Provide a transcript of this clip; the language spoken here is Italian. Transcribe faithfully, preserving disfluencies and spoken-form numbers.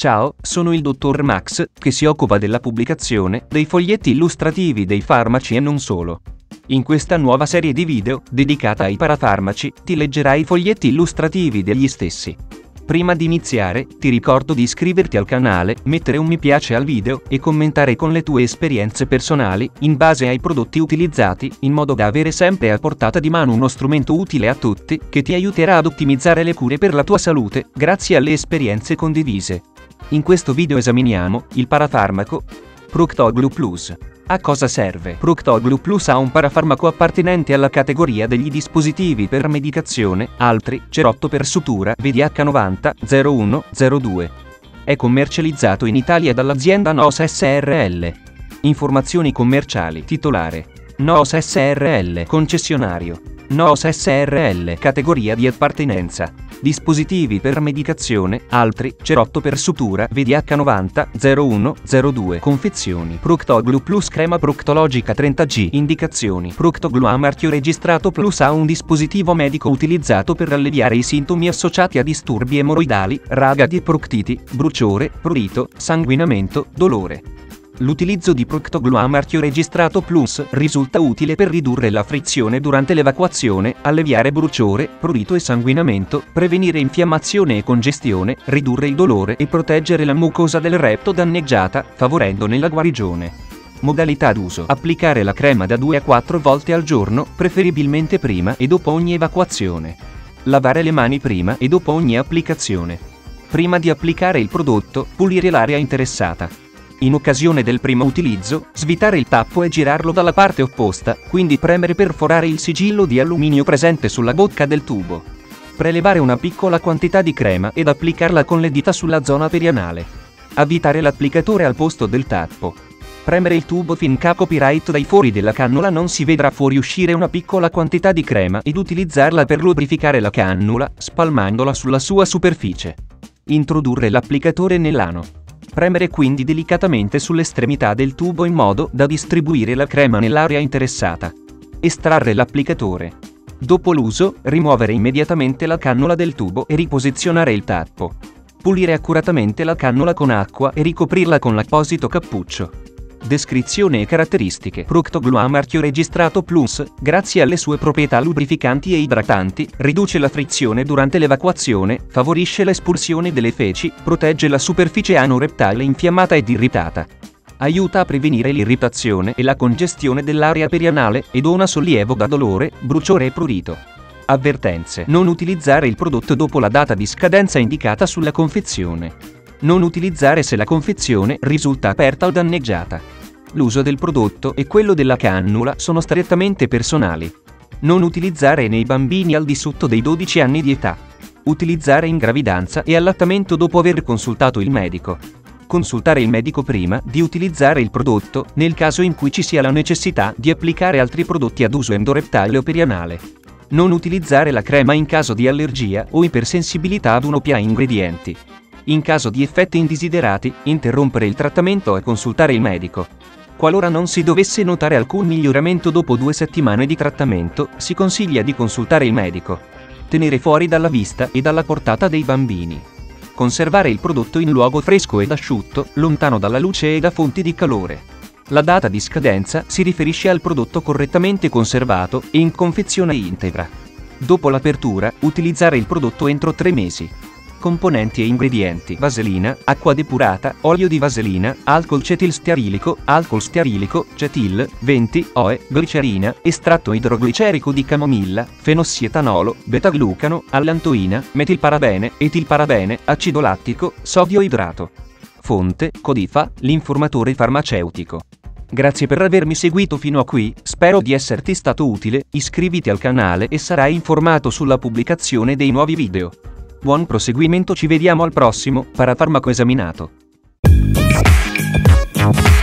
Ciao, sono il dottor Max, che si occupa della pubblicazione dei foglietti illustrativi dei farmaci e non solo. In questa nuova serie di video, dedicata ai parafarmaci, ti leggerai i foglietti illustrativi degli stessi. Prima di iniziare, ti ricordo di iscriverti al canale, mettere un mi piace al video e commentare con le tue esperienze personali, in base ai prodotti utilizzati, in modo da avere sempre a portata di mano uno strumento utile a tutti, che ti aiuterà ad ottimizzare le cure per la tua salute, grazie alle esperienze condivise. In questo video esaminiamo il parafarmaco Proctoglu Plus. A cosa serve? Proctoglu Plus è un parafarmaco appartenente alla categoria degli dispositivi per medicazione, altri, cerotto per sutura, V D H novanta zero uno zero due. È commercializzato in Italia dall'azienda Noos S R L. Informazioni commerciali. Titolare: Noos S R L. Concessionario: Noos S R L. Categoria di appartenenza: dispositivi per medicazione, altri, cerotto per sutura, V D H novanta zero uno zero due. Confezioni: Proctoglu Plus crema proctologica trenta G. Indicazioni: Proctoglu a marchio registrato Plus ha un dispositivo medico utilizzato per alleviare i sintomi associati a disturbi emoroidali, ragadi e proctiti, bruciore, prurito, sanguinamento, dolore. L'utilizzo di Proctoglu a marchio registrato Plus risulta utile per ridurre la frizione durante l'evacuazione, alleviare bruciore, prurito e sanguinamento, prevenire infiammazione e congestione, ridurre il dolore e proteggere la mucosa del retto danneggiata, favorendone la guarigione. Modalità d'uso: applicare la crema da due a quattro volte al giorno, preferibilmente prima e dopo ogni evacuazione. Lavare le mani prima e dopo ogni applicazione. Prima di applicare il prodotto, pulire l'area interessata. In occasione del primo utilizzo, svitare il tappo e girarlo dalla parte opposta, quindi premere per forare il sigillo di alluminio presente sulla bocca del tubo. Prelevare una piccola quantità di crema ed applicarla con le dita sulla zona perianale. Avvitare l'applicatore al posto del tappo. Premere il tubo finché a copyright dai fori della cannula non si vedrà fuoriuscire una piccola quantità di crema ed utilizzarla per lubrificare la cannula, spalmandola sulla sua superficie. Introdurre l'applicatore nell'ano. Premere quindi delicatamente sull'estremità del tubo in modo da distribuire la crema nell'area interessata. Estrarre l'applicatore. Dopo l'uso, rimuovere immediatamente la cannula del tubo e riposizionare il tappo. Pulire accuratamente la cannula con acqua e ricoprirla con l'apposito cappuccio. Descrizione e caratteristiche: Proctoglu a marchio registrato Plus, grazie alle sue proprietà lubrificanti e idratanti, riduce la frizione durante l'evacuazione, favorisce l'espulsione delle feci, protegge la superficie anorettale infiammata ed irritata. Aiuta a prevenire l'irritazione e la congestione dell'area perianale e dona sollievo da dolore, bruciore e prurito. Avvertenze: non utilizzare il prodotto dopo la data di scadenza indicata sulla confezione. Non utilizzare se la confezione risulta aperta o danneggiata. L'uso del prodotto e quello della cannula sono strettamente personali. Non utilizzare nei bambini al di sotto dei dodici anni di età. Utilizzare in gravidanza e allattamento dopo aver consultato il medico. Consultare il medico prima di utilizzare il prodotto, nel caso in cui ci sia la necessità di applicare altri prodotti ad uso endorettale o perianale. Non utilizzare la crema in caso di allergia o ipersensibilità ad uno o più ingredienti. In caso di effetti indesiderati, interrompere il trattamento e consultare il medico. Qualora non si dovesse notare alcun miglioramento dopo due settimane di trattamento, si consiglia di consultare il medico. Tenere fuori dalla vista e dalla portata dei bambini. Conservare il prodotto in luogo fresco ed asciutto, lontano dalla luce e da fonti di calore. La data di scadenza si riferisce al prodotto correttamente conservato e in confezione integra. Dopo l'apertura, utilizzare il prodotto entro tre mesi. Componenti e ingredienti: vaselina, acqua depurata, olio di vaselina, alcol cetilstearilico, alcol stearilico, cetil, venti O E, glicerina, estratto idroglicerico di camomilla, fenossietanolo, beta-glucano, allantoina, metilparabene, etilparabene, acido lattico, sodio idrato. Fonte: Codifa, l'informatore farmaceutico. Grazie per avermi seguito fino a qui, spero di esserti stato utile, iscriviti al canale e sarai informato sulla pubblicazione dei nuovi video. Buon proseguimento, ci vediamo al prossimo parafarmaco esaminato.